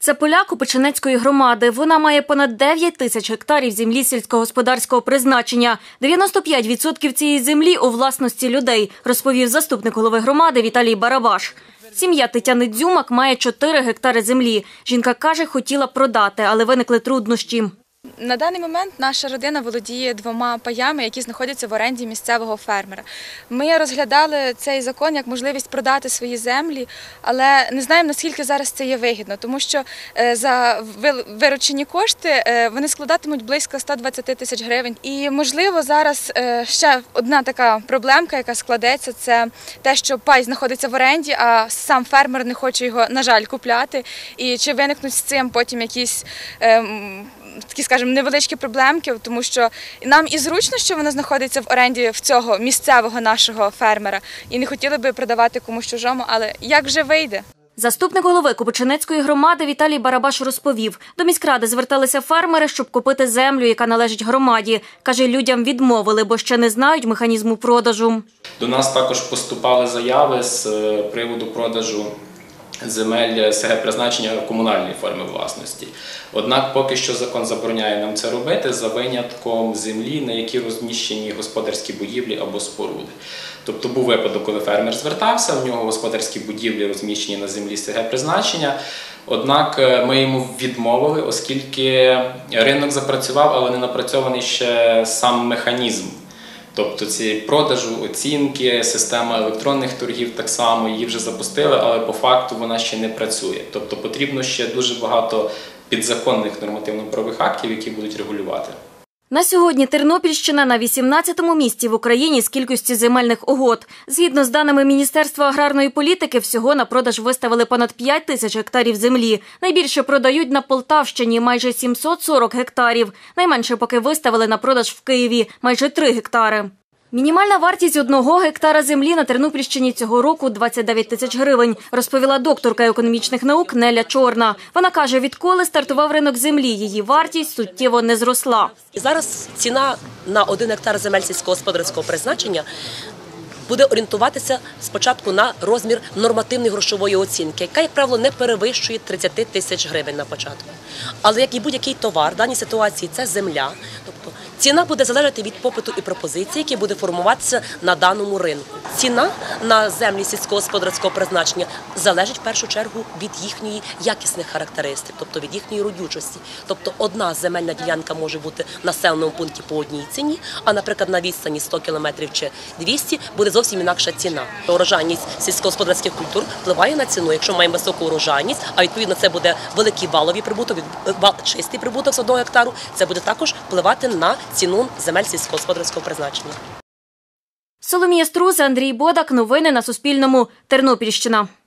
Це поля Купичинецької громади. Вона має понад 9 тисяч гектарів землі сільськогосподарського призначення. 95% цієї землі у власності людей, розповів заступник голови громади Віталій Барабаш. Сім'я Тетяни Дзюмак має 4 гектари землі. Жінка каже, хотіла продати, але виникли труднощі. На даний момент наша родина володіє 2 паями, які знаходяться в оренді місцевого фермера. Ми розглядали цей закон як можливість продати свої землі, але не знаємо, наскільки зараз це є вигідно, тому що за виручені кошти вони складатимуть близько 120 тисяч гривень. І, можливо, зараз ще одна така проблемка, яка складеться, це те, що пай знаходиться в оренді, а сам фермер не хоче його, на жаль, купляти. І чи виникнуть з цим потім якісь такі, скажімо, невеличкі проблемки, тому що нам і зручно, що воно знаходиться в оренді в цього місцевого нашого фермера, і не хотіли би продавати комусь чужому, але як вже вийде? Заступник голови Купичинецької громади Віталій Барабаш розповів, до міськради зверталися фермери, щоб купити землю, яка належить громаді. Каже, людям відмовили, бо ще не знають механізму продажу. До нас також поступали заяви з приводу продажу земель СГ призначення комунальної форми власності. Однак поки що закон забороняє нам це робити за винятком землі, на якій розміщені господарські будівлі або споруди. Тобто був випадок, коли фермер звертався, в нього господарські будівлі розміщені на землі СГ призначення, однак ми йому відмовили, оскільки ринок запрацював, але не напрацьований ще сам механізм. Тобто ці продажу, оцінки, система електронних торгів так само, її вже запустили, але по факту вона ще не працює. Тобто потрібно ще дуже багато підзаконних нормативно-правових актів, які будуть регулювати. На сьогодні Тернопільщина на 18-му місці в Україні з кількості земельних угод. Згідно з даними Міністерства аграрної політики, всього на продаж виставили понад 5 тисяч гектарів землі. Найбільше продають на Полтавщині – майже 740 гектарів. Найменше поки виставили на продаж в Києві – майже 3 гектари. Мінімальна вартість 1 гектара землі на Тернопільщині цього року – 29 тисяч гривень, розповіла докторка економічних наук Неля Чорна. Вона каже, відколи стартував ринок землі, її вартість суттєво не зросла. Зараз ціна на 1 гектар земель сільськогосподарського призначення буде орієнтуватися спочатку на розмір нормативної грошової оцінки, яка, як правило, не перевищує 30 тисяч гривень на початку. Але як і будь-який товар, в даній ситуації це земля, тобто ціна буде залежати від попиту і пропозиції, які буде формуватися на даному ринку. Ціна на землі сільськогосподарського призначення залежить в першу чергу від їхньої якісних характеристик, тобто від їхньої родючості. Тобто одна земельна ділянка може бути в населеному пункті по одній ціні, а, наприклад, на відстані 100 кілометрів чи 200 буде зовсім інакша ціна. Урожайність сільськогосподарських культур впливає на ціну. Якщо маємо високу урожайність, а відповідно це буде великий валовий прибуток, чистий прибуток з 1 гектару, це буде також впливати на ціну земель сільськогосподарського призначення. Соломія Струза, Андрій Бодак. Новини на Суспільному. Тернопільщина.